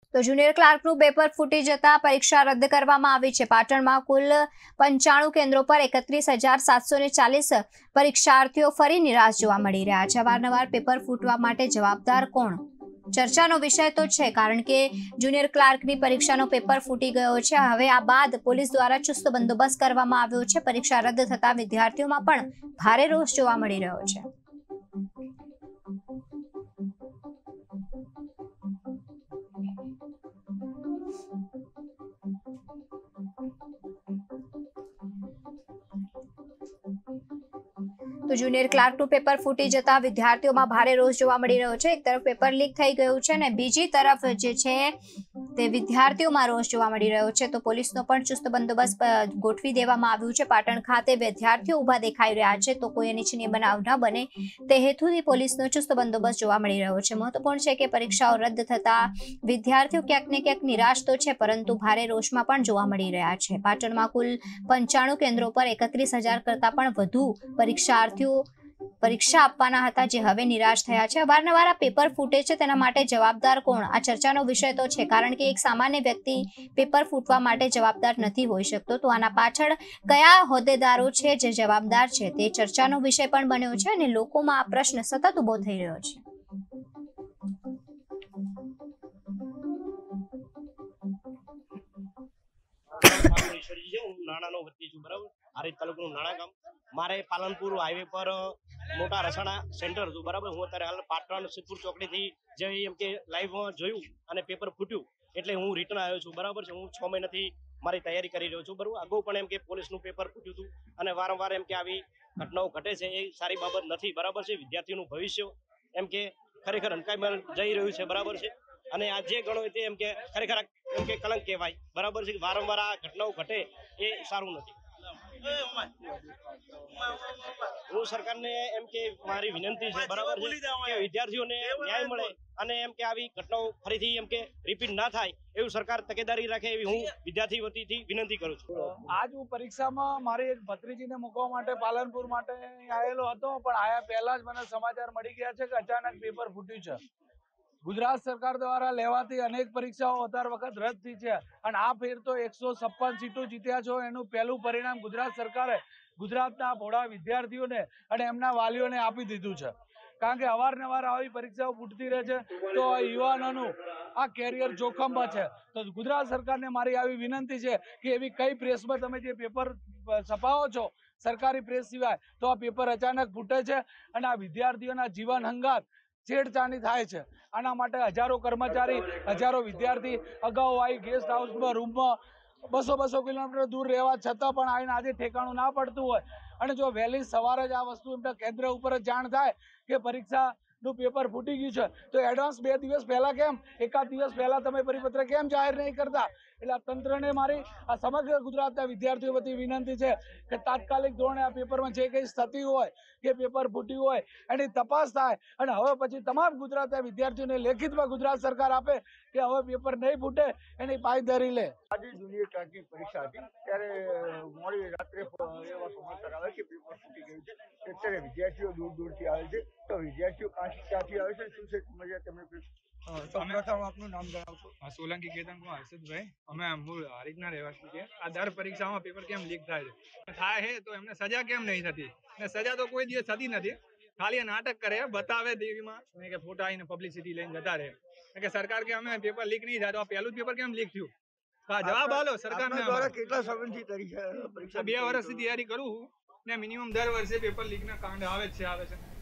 તો junior ક્લાર્કનું paper ફૂટી જતા પરીક્ષા રદ કરવામાં આવી છે। પાટણમાં કુલ 95 કેન્દ્રો પર 31,740 પરીક્ષાર્થીઓ ફરી નિરાશ જોવા મળી રહ્યા છે। અવારનવાર પેપર ફૂટવા માટે જવાબદાર કોણ? ચર્ચાનો વિષય તો છે, કારણ કે જુનિયર ક્લાર્કની પરીક્ષાનો પેપર ફૂટી ગયો છે। હવે આ બાદ પોલીસ દ્વારા ચુસ્ત બંદોબસ્ત કરવામાં આવ્યો છે। પરીક્ષા રદ થતા વિદ્યાર્થીઓમાં પણ ભારે રોષ જોવા મળી રહ્યો છે। तो जूनियर क्लार्कનું પેપર ફૂટી જતા વિદ્યાર્થીઓમાં ભારે રોષ જોવા મળી રહ્યો છે। એક તરફ પેપર લીક થઈ ગયું છે અને બીજી તરફ જે છે તે વિદ્યાર્થીઓમાં રોષ જોવા મળી રહ્યો છે। તો પોલીસનો પણ ચુસ્ત બંદોબસ્ત ગોઠવી દેવામાં આવ્યું છે। પાટણ ખાતે વિદ્યાર્થીઓ ઊભા દેખાઈ રહ્યા છે, તો કોઈ અનિચ્છનીય બનાવ ન બને તે હેતુથી પોલીસનો ચુસ્ત બંદોબસ્ત જોવા મળી રહ્યો છે। મહત્વપૂર્ણ છે કે પરીક્ષાઓ રદ થતા વિદ્યાર્થીઓ ક્યાંક ને ક્યાંક નિરાશ તો છે, પરંતુ ભારે રોષમાં પણ જોવા મળી રહ્યા છે। પાટણમાં કુલ 95 કેન્દ્રો પર 31,000 કરતા પણ વધુ પરીક્ષાર્થીઓ પરીક્ષા આપવાના હતા, જે હવે નિરાશ થયા છે। અવારનવાર આ પેપર ફૂટે છે, તેના માટે જવાબદાર કોણ? આ ચર્ચાનો વિષય તો છે, કારણ કે એક સામાન્ય વ્યક્તિ પેપર ફૂટવા માટે જવાબદાર નથી હોઈ શકતો। તો આના પાછળ કયા હોદ્દેદારો છે જે જવાબદાર છે, તે ચર્ચાનો વિષય પણ બન્યો છે અને લોકોમાં આ પ્રશ્ન સતત ઊભો થઈ રહ્યો છે। मारे पालनपुर हाईवे पर मोटा रसाणा सेंटर हतुं बराबर। हूँ अत्यारे हाल पाटण सिद्धपुर चौकड़ी थी जे एम के लाइव जोयुं अने पेपर फूट्युं एटले हूँ रिटर्न आव्यो छुं बराबर छे। हूँ 6 महीनाथी मारी तैयारी करी रह्यो छुं बराबर। अगाऊ पण एम के पोलीसनुं पेपर फूट्युं हतुं अने वारंवार एम के आवी घटनाओ घटे छे ए सारी बाबत नथी बराबर छे। विद्यार्थीओनुं भविष्य एम के खरेखर हंकाई जई रह्युं छे बराबर छे અને આ જે ગણો તે એમ કે ખરેખર એમ કે કલંક કહેવાય બરાબર છે। વારંવાર આ ઘટનાઓ ઘટે એ સારું નથી। હું સરકારને એમ કે મારી વિનંતી છે બરાબર છે કે વિદ્યાર્થીઓને ન્યાય મળે અને એમ કે આવી ઘટનાઓ ફરીથી એમ કે રિપીટ ના થાય એવું સરકાર તકેદારી રાખે એવી હું વિદ્યાર્થી વતીથી વિનંતી કરું છું। આજ હું પરીક્ષામાં મારી એક ભત્રીજીને મૂકવા માટે પાલનપુર માટે આવેલો હતો, પણ આયા પહેલા જ મને સમાચાર મળી ગયા છે કે અચાનક પેપર ફૂટ્યું છે। गुजरात सरकार द्वारा लेवाती अनेक परीक्षाओं अतार वखत रद्द थी है और आ फेर तो 156 सीटों जीत्या छो एनु पहलू परिणाम गुजरात सरकारे गुजरातना भोळा विद्यार्थीओने अने एमना वालीओने आपी दीधुं छे। कारण के अवारनवार आवी परीक्षाओं फूटती रहे छे तो युवानोनुं आ केरियर जोखममां छे। तो गुजरात सरकारने मारी आवी विनंती छे कि एवी कई प्रेसमां तमे जे पेपर छपावो छो सरकारी प्रेस सिवाय तो आ पेपर अचानक फूटे छे अने आ विद्यार्थीओना जीवन हंगात छेड़छाड़ी थाय छे। आना माटे हजारों कर्मचारी हजारों विद्यार्थी अगाऊ आई गेस्ट हाउस में रूम में 200-200 किलोमीटर दूर रहवा छतां पण आवीने आज ठेकाणुं ना पड़तुं होय अने जो वहेली सवारे ज आ वस्तु एमना केन्द्र उपर जाण थाय के परीक्षा નું પેપર ફૂટી ગયું છે તો એડવાન્સ 2 દિવસ પહેલા કેમ એકાદ દિવસ પહેલા તમે પરિપત્ર કેમ જાહેર નહીં કરતા? એટલે આ તંત્રને મારી આ સમગ્ર ગુજરાતના વિદ્યાર્થીઓ વતી વિનંતી છે કે તાત્કાલિક ધોરણે આ પેપરમાં જે કંઈ થતી હોય કે પેપર ફૂટ્યું હોય એની તપાસ થાય અને હવે પછી તમામ ગુજરાતના વિદ્યાર્થીઓને લેખિતમાં ગુજરાત સરકાર આપે કે હવે પેપર નહીં ફૂટે એની પાયદારી લે। આજે જુનિયર ક્લાર્કની પરીક્ષા હતી ત્યારે મોડી રાત્રે એવા સમાચાર આવે કે પેપર ફૂટી ગયું છે। અત્યારે વિદ્યાર્થીઓ દૂર દૂરથી આવે છે તો વિદ્યાર્થીઓ ક્યાંથી આવે છે શું છે મજા તમને સૌપ્રથમ આપનું નામ જણાવશો? સોલંકી કેતન કુમાર હર્ષદભાઈ, અમે મૂળ હારીજના રહેવાસી છીએ। આ દર પરીક્ષામાં પેપર કેમ લીક થાય છે તો એમને સજા કેમ નહીં થતી? ને સજા તો કોઈ દિવસ થતી નથી, ખાલી નાટક કરે બતાવે ટીવીમાં કે ફોટા આવીને પબ્લિસિટી લઈને જતા રહે કે સરકાર કે અમે પેપર લીક નહીં થાય। તો આ પહેલું પેપર કેમ લીક થયું? જવાબ આલો સરકારને। કેટલા સમયથી પરીક્ષા 2 વર્ષથી તૈયારી કરું ને મિનિમમ દર વર્ષે પેપર લીકના કાંડ આવે છે।